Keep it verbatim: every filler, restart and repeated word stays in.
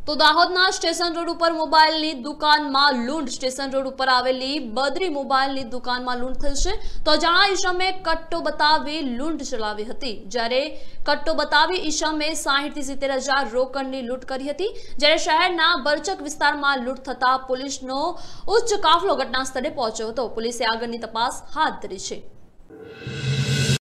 તો દાહોદના station road ઉપર મોબાઈલની દુકાનમાં લૂંટ સ્ટેશન રોડ ઉપર આવેલી બદરી મોબાઈલની દુકાનમાં લૂંટ થઈ છે। તો અજાણ્યા ઈસમે કટ્ટો બતાવી લૂંટ ચલાવી હતી। જ્યારે કટ્ટો બતાવી ઈસમે સાહીઠ થી સિત્તેર હજાર રોકડની લૂંટ કરી હતી। જ્યારે શહેરના બરચક વિસ્તારમાં લૂંટ થતા પોલીસનો ઉચ્ચ કાફલો ઘટના સ્થળે પહોંચ્યો હતો। પોલીસે આગળની તપાસ હાથ ધરી છે।